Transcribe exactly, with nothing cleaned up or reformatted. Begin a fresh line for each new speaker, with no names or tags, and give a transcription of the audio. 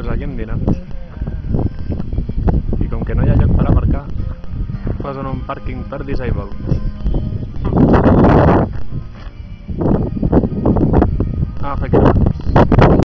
pues aquí hem dinat. I com que no hi ha lloc per aparcar, posen un pàrquing per disabled.